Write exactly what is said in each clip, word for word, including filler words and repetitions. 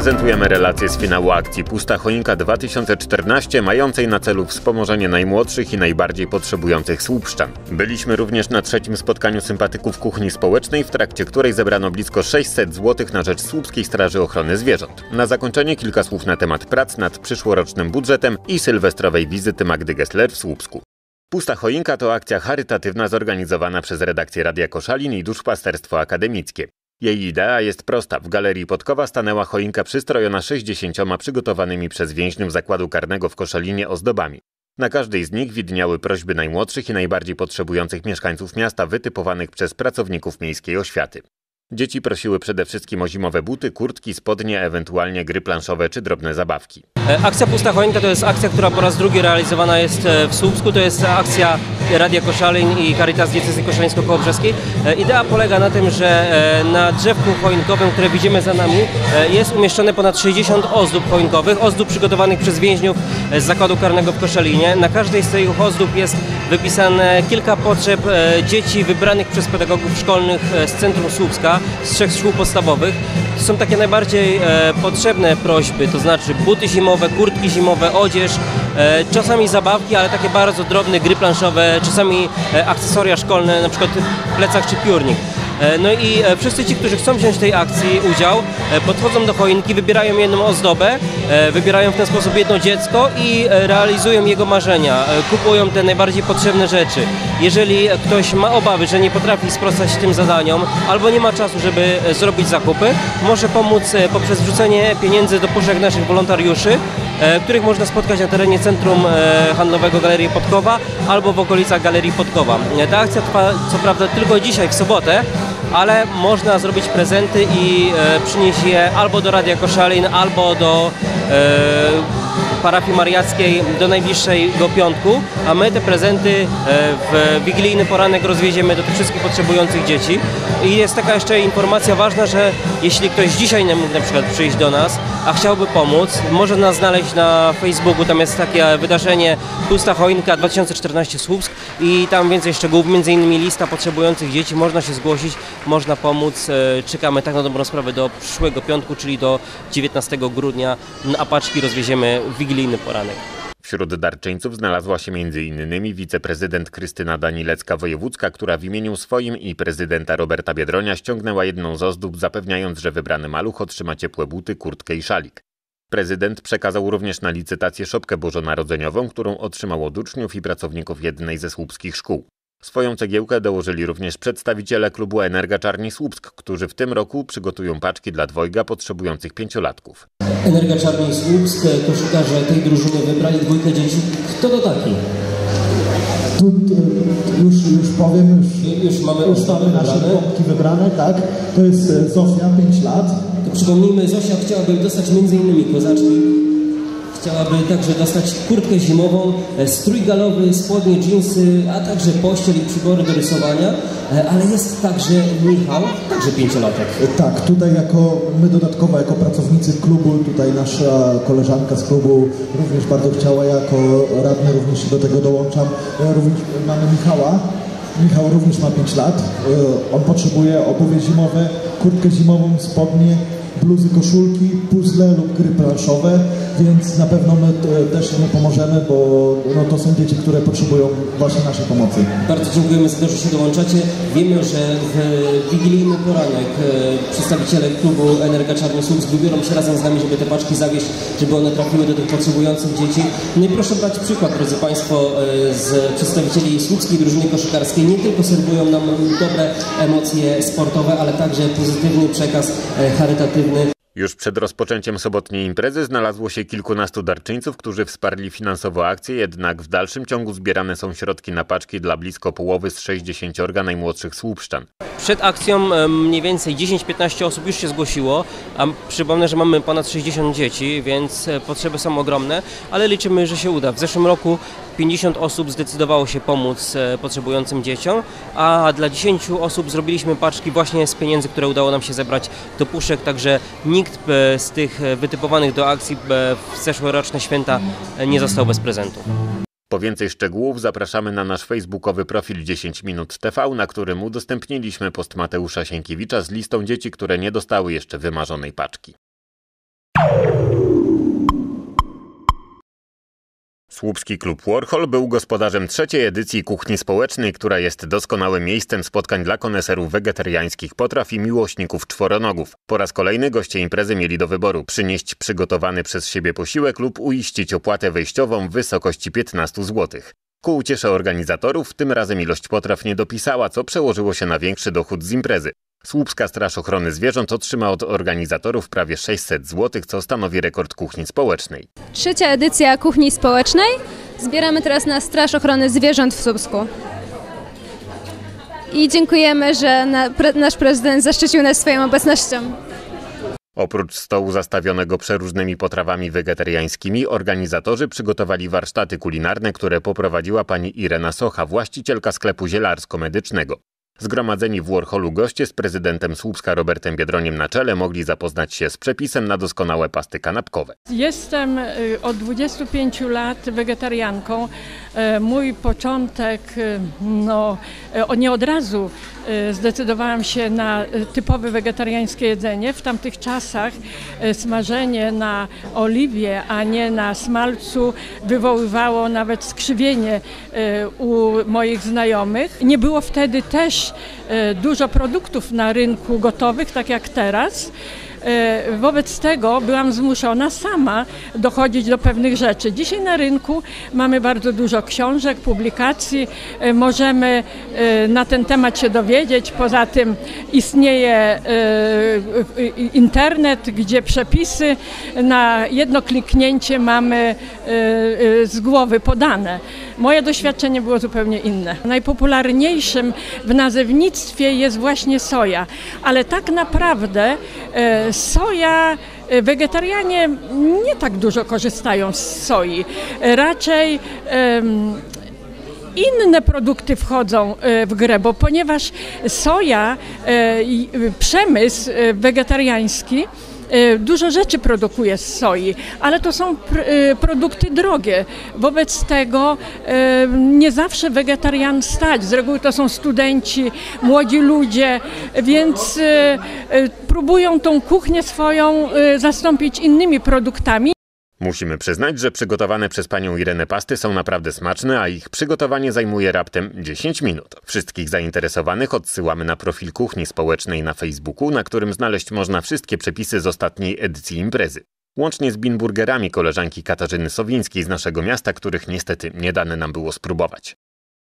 Prezentujemy relacje z finału akcji Pusta Choinka dwa tysiące czternaście, mającej na celu wspomożenie najmłodszych i najbardziej potrzebujących słupszczan. Byliśmy również na trzecim spotkaniu sympatyków kuchni społecznej, w trakcie której zebrano blisko sześćset złotych na rzecz Słupskiej Straży Ochrony Zwierząt. Na zakończenie kilka słów na temat prac nad przyszłorocznym budżetem i sylwestrowej wizyty Magdy Gessler w Słupsku. Pusta Choinka to akcja charytatywna zorganizowana przez redakcję Radia Koszalin i Duszpasterstwo Akademickie. Jej idea jest prosta. W Galerii Podkowa stanęła choinka przystrojona sześćdziesięcioma przygotowanymi przez więźniów zakładu karnego w Koszalinie ozdobami. Na każdej z nich widniały prośby najmłodszych i najbardziej potrzebujących mieszkańców miasta wytypowanych przez pracowników miejskiej oświaty. Dzieci prosiły przede wszystkim o zimowe buty, kurtki, spodnie, ewentualnie gry planszowe czy drobne zabawki. Akcja Pusta Choinka to jest akcja, która po raz drugi realizowana jest w Słupsku. To jest akcja Radia Koszalin i Caritas Diecezji Koszalińsko-Kołobrzeskiej. Idea polega na tym, że na drzewku choinkowym, które widzimy za nami, jest umieszczone ponad sześćdziesiąt ozdób choinkowych, ozdób przygotowanych przez więźniów z zakładu karnego w Koszalinie. Na każdej z tych ozdób jest wypisane kilka potrzeb dzieci wybranych przez pedagogów szkolnych z centrum Słupska, z trzech szkół podstawowych. To są takie najbardziej e, potrzebne prośby, to znaczy buty zimowe, kurtki zimowe, odzież, e, czasami zabawki, ale takie bardzo drobne gry planszowe, czasami e, akcesoria szkolne, na przykład plecak czy piórnik. E, no i e, wszyscy ci, którzy chcą wziąć w tej akcji udział, e, podchodzą do choinki, wybierają jedną ozdobę, e, wybierają w ten sposób jedno dziecko i e, realizują jego marzenia, e, kupują te najbardziej potrzebne rzeczy. Jeżeli ktoś ma obawy, że nie potrafi sprostać tym zadaniom albo nie ma czasu, żeby zrobić zakupy, może pomóc poprzez wrzucenie pieniędzy do puszek naszych wolontariuszy, których można spotkać na terenie Centrum Handlowego Galerii Podkowa albo w okolicach Galerii Podkowa. Ta akcja trwa co prawda tylko dzisiaj, w sobotę, ale można zrobić prezenty i przynieść je albo do Radia Koszalin, albo do parafii mariackiej do najbliższego piątku, a my te prezenty w wigilijny poranek rozwieziemy do tych wszystkich potrzebujących dzieci. I jest taka jeszcze informacja ważna, że jeśli ktoś dzisiaj nie mógł na przykład przyjść do nas, a chciałby pomóc, może nas znaleźć na Facebooku, tam jest takie wydarzenie Pusta Choinka dwa tysiące czternaście Słupsk i tam więcej szczegółów, między innymi lista potrzebujących dzieci, można się zgłosić, można pomóc. Czekamy tak na dobrą sprawę do przyszłego piątku, czyli do dziewiętnastego grudnia, a paczki rozwieziemy w wigilijny poranek. Wśród darczyńców znalazła się między innymi wiceprezydent Krystyna Danilecka-Wojewódzka, która w imieniu swoim i prezydenta Roberta Biedronia ściągnęła jedną z ozdób, zapewniając, że wybrany maluch otrzyma ciepłe buty, kurtkę i szalik. Prezydent przekazał również na licytację szopkę bożonarodzeniową, którą otrzymał od uczniów i pracowników jednej ze słupskich szkół. Swoją cegiełkę dołożyli również przedstawiciele klubu Energa Czarni Słupsk, którzy w tym roku przygotują paczki dla dwojga potrzebujących pięciolatków. Energa Czarni Słupsk, koszykarze tej drużyny wybrali dwójkę dzieci. Kto to taki? Tu, już, już powiem, już, już mamy, już mamy nasze pompki wybrane, tak? To jest Zofia, pięć lat. To przypomnijmy, Zosia chciałaby dostać między innymi kozaczki. Chciałaby także dostać kurtkę zimową, strój galowy, spodnie, dżinsy, a także pościel i przybory do rysowania, ale jest także Michał, także pięciolatek. Tak, tutaj jako my dodatkowo, jako pracownicy klubu, tutaj nasza koleżanka z klubu również bardzo chciała, jako radny również się do tego dołączam. Również mamy Michała. Michał również ma pięć lat. On potrzebuje obuwie zimowe, kurtkę zimową, spodnie, bluzy, koszulki, puzzle lub gry planszowe, więc na pewno my też mu pomożemy, bo no, to są dzieci, które potrzebują właśnie naszej pomocy. Bardzo dziękujemy za to, że się dołączacie. Wiemy, że w wigilijny poranek przedstawiciele klubu Energa Czarni Słupsk wybiorą się razem z nami, żeby te paczki zawieźć, żeby one trafiły do tych potrzebujących dzieci. No i proszę brać przykład, drodzy Państwo, z przedstawicieli słupskiej drużyny koszykarskiej. Nie tylko serwują nam dobre emocje sportowe, ale także pozytywny przekaz charytatywny. Już przed rozpoczęciem sobotniej imprezy znalazło się kilkunastu darczyńców, którzy wsparli finansowo akcję, jednak w dalszym ciągu zbierane są środki na paczki dla blisko połowy z sześćdziesięciorga najmłodszych słupszczan. Przed akcją mniej więcej dziesięć piętnaście osób już się zgłosiło, a przypomnę, że mamy ponad sześćdziesiąt dzieci, więc potrzeby są ogromne, ale liczymy, że się uda. W zeszłym roku pięćdziesiąt osób zdecydowało się pomóc potrzebującym dzieciom, a dla dziesięciu osób zrobiliśmy paczki właśnie z pieniędzy, które udało nam się zebrać do puszek, także nikt z tych wytypowanych do akcji w zeszłoroczne święta nie został bez prezentu. Po więcej szczegółów zapraszamy na nasz facebookowy profil dziesięć minut T V, na którym udostępniliśmy post Mateusza Sienkiewicza z listą dzieci, które nie dostały jeszcze wymarzonej paczki. Słupski klub Warhol był gospodarzem trzeciej edycji Kuchni Społecznej, która jest doskonałym miejscem spotkań dla koneserów wegetariańskich potraw i miłośników czworonogów. Po raz kolejny goście imprezy mieli do wyboru przynieść przygotowany przez siebie posiłek lub uiścić opłatę wejściową w wysokości piętnaście złotych. Ku uciesze organizatorów tym razem ilość potraw nie dopisała, co przełożyło się na większy dochód z imprezy. Słupska Straż Ochrony Zwierząt otrzyma od organizatorów prawie sześćset złotych, co stanowi rekord Kuchni Społecznej. Trzecia edycja Kuchni Społecznej. Zbieramy teraz na Straż Ochrony Zwierząt w Słupsku. I dziękujemy, że na, pre, nasz prezydent zaszczycił nas swoją obecnością. Oprócz stołu zastawionego przeróżnymi potrawami wegetariańskimi, organizatorzy przygotowali warsztaty kulinarne, które poprowadziła pani Irena Socha, właścicielka sklepu zielarsko-medycznego. Zgromadzeni w Warholu goście z prezydentem Słupska Robertem Biedroniem na czele mogli zapoznać się z przepisem na doskonałe pasty kanapkowe. Jestem od dwudziestu pięciu lat wegetarianką. Mój początek, no nie od razu zdecydowałam się na typowe wegetariańskie jedzenie. W tamtych czasach smażenie na oliwie, a nie na smalcu wywoływało nawet skrzywienie u moich znajomych. Nie było wtedy też dużo produktów na rynku gotowych, tak jak teraz. Wobec tego byłam zmuszona sama dochodzić do pewnych rzeczy. Dzisiaj na rynku mamy bardzo dużo książek, publikacji, możemy na ten temat się dowiedzieć. Poza tym istnieje internet, gdzie przepisy na jedno kliknięcie mamy z głowy podane. Moje doświadczenie było zupełnie inne. Najpopularniejszym w nazewnictwie jest właśnie soja, ale tak naprawdę soja, wegetarianie nie tak dużo korzystają z soi. Raczej um, inne produkty wchodzą w grę, bo ponieważ soja, przemysł wegetariański dużo rzeczy produkuje z soi, ale to są pr produkty drogie. Wobec tego e, nie zawsze wegetarian stać. Z reguły to są studenci, młodzi ludzie, więc e, e, próbują tą kuchnię swoją e, zastąpić innymi produktami. Musimy przyznać, że przygotowane przez panią Irenę pasty są naprawdę smaczne, a ich przygotowanie zajmuje raptem dziesięć minut. Wszystkich zainteresowanych odsyłamy na profil Kuchni Społecznej na Facebooku, na którym znaleźć można wszystkie przepisy z ostatniej edycji imprezy. Łącznie z binburgerami koleżanki Katarzyny Sowińskiej z naszego miasta, których niestety nie dane nam było spróbować.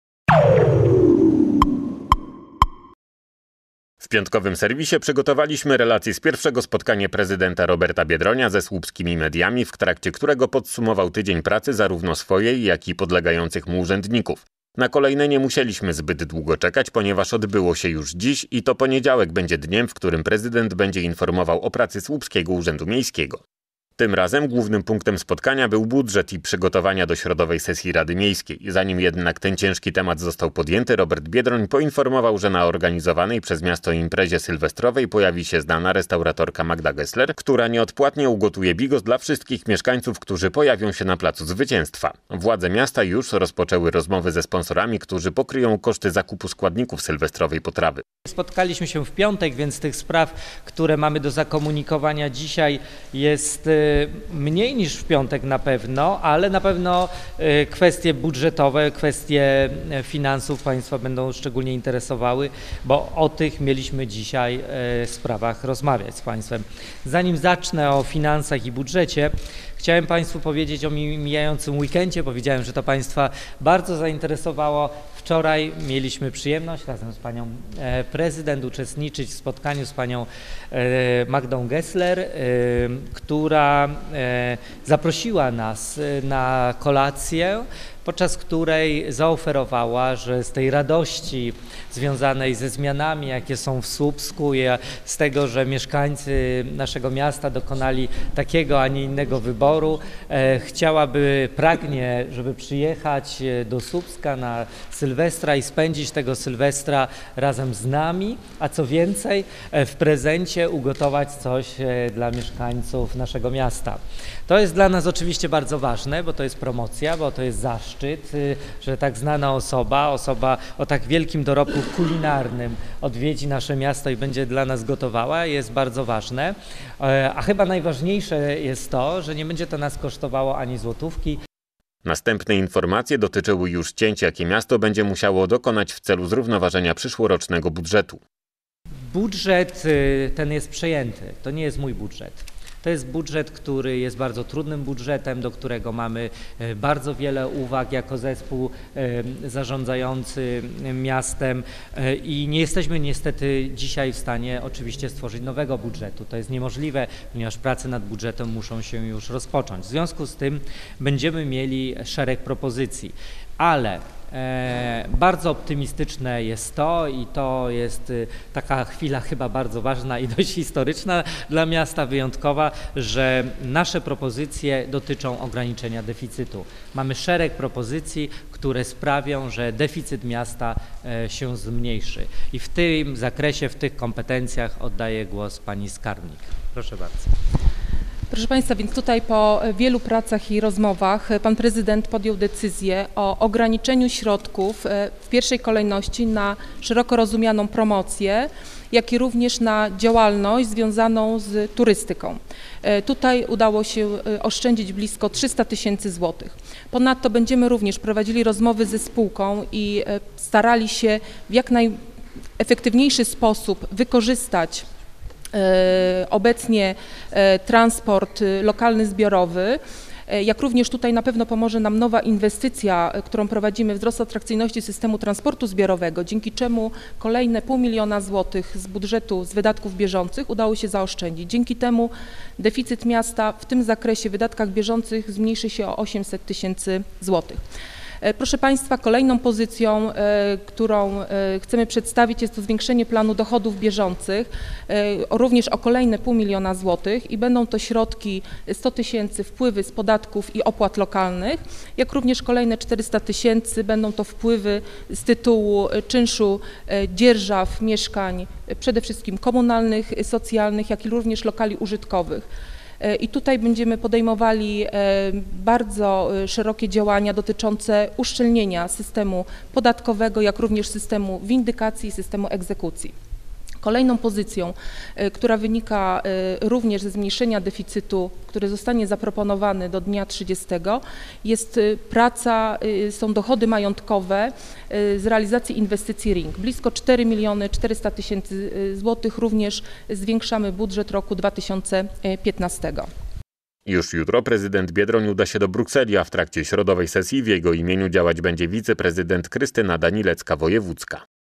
W piątkowym serwisie przygotowaliśmy relację z pierwszego spotkania prezydenta Roberta Biedronia ze słupskimi mediami, w trakcie którego podsumował tydzień pracy zarówno swojej, jak i podlegających mu urzędników. Na kolejne nie musieliśmy zbyt długo czekać, ponieważ odbyło się już dziś i to poniedziałek będzie dniem, w którym prezydent będzie informował o pracy Słupskiego Urzędu Miejskiego. Tym razem głównym punktem spotkania był budżet i przygotowania do środowej sesji Rady Miejskiej. Zanim jednak ten ciężki temat został podjęty, Robert Biedroń poinformował, że na organizowanej przez miasto imprezie sylwestrowej pojawi się znana restauratorka Magda Gessler, która nieodpłatnie ugotuje bigos dla wszystkich mieszkańców, którzy pojawią się na Placu Zwycięstwa. Władze miasta już rozpoczęły rozmowy ze sponsorami, którzy pokryją koszty zakupu składników sylwestrowej potrawy. Spotkaliśmy się w piątek, więc tych spraw, które mamy do zakomunikowania dzisiaj, jest mniej niż w piątek na pewno, ale na pewno kwestie budżetowe, kwestie finansów Państwa będą szczególnie interesowały, bo o tych mieliśmy dzisiaj sprawach rozmawiać z Państwem. Zanim zacznę o finansach i budżecie, chciałem Państwu powiedzieć o mijającym weekendzie, bo widziałem, że to Państwa bardzo zainteresowało. Wczoraj mieliśmy przyjemność razem z panią prezydent uczestniczyć w spotkaniu z panią Magdą Gessler, która zaprosiła nas na kolację, podczas której zaoferowała, że z tej radości związanej ze zmianami, jakie są w Słupsku i z tego, że mieszkańcy naszego miasta dokonali takiego, a nie innego wyboru, e, chciałaby, pragnie, żeby przyjechać do Słupska na Sylwestra i spędzić tego Sylwestra razem z nami, a co więcej, e, w prezencie ugotować coś e, dla mieszkańców naszego miasta. To jest dla nas oczywiście bardzo ważne, bo to jest promocja, bo to jest zaszczyt, że tak znana osoba, osoba o tak wielkim dorobku kulinarnym odwiedzi nasze miasto i będzie dla nas gotowała, jest bardzo ważne. A chyba najważniejsze jest to, że nie będzie to nas kosztowało ani złotówki. Następne informacje dotyczyły już cięć, jakie miasto będzie musiało dokonać w celu zrównoważenia przyszłorocznego budżetu. Budżet ten jest przejęty, to nie jest mój budżet. To jest budżet, który jest bardzo trudnym budżetem, do którego mamy bardzo wiele uwag jako zespół zarządzający miastem i nie jesteśmy niestety dzisiaj w stanie oczywiście stworzyć nowego budżetu. To jest niemożliwe, ponieważ prace nad budżetem muszą się już rozpocząć. W związku z tym będziemy mieli szereg propozycji, ale E, bardzo optymistyczne jest to i to jest y, taka chwila chyba bardzo ważna i dość historyczna dla miasta, wyjątkowa, że nasze propozycje dotyczą ograniczenia deficytu. Mamy szereg propozycji, które sprawią, że deficyt miasta e, się zmniejszy i w tym zakresie, w tych kompetencjach oddaję głos pani skarbnik. Proszę bardzo. Proszę Państwa, więc tutaj po wielu pracach i rozmowach pan prezydent podjął decyzję o ograniczeniu środków w pierwszej kolejności na szeroko rozumianą promocję, jak i również na działalność związaną z turystyką. Tutaj udało się oszczędzić blisko trzysta tysięcy złotych. Ponadto będziemy również prowadzili rozmowy ze spółką i starali się w jak najefektywniejszy sposób wykorzystać obecnie transport lokalny zbiorowy, jak również tutaj na pewno pomoże nam nowa inwestycja, którą prowadzimy, wzrost atrakcyjności systemu transportu zbiorowego, dzięki czemu kolejne pół miliona złotych z budżetu, z wydatków bieżących udało się zaoszczędzić. Dzięki temu deficyt miasta w tym zakresie, w wydatkach bieżących zmniejszy się o osiemset tysięcy złotych. Proszę Państwa, kolejną pozycją, którą chcemy przedstawić, jest to zwiększenie planu dochodów bieżących, również o kolejne pół miliona złotych i będą to środki sto tysięcy wpływy z podatków i opłat lokalnych, jak również kolejne czterysta tysięcy będą to wpływy z tytułu czynszu dzierżaw mieszkań, przede wszystkim komunalnych, socjalnych, jak i również lokali użytkowych. I tutaj będziemy podejmowali bardzo szerokie działania dotyczące uszczelnienia systemu podatkowego, jak również systemu windykacji i systemu egzekucji. Kolejną pozycją, która wynika również ze zmniejszenia deficytu, który zostanie zaproponowany do dnia trzydziestego, jest praca, są dochody majątkowe z realizacji inwestycji R I N G. Blisko cztery miliony czterysta tysięcy złotych, również zwiększamy budżet roku dwa tysiące piętnastego. Już jutro prezydent Biedroń uda się do Brukseli, a w trakcie środowej sesji w jego imieniu działać będzie wiceprezydent Krystyna Danilecka-Wojewódzka.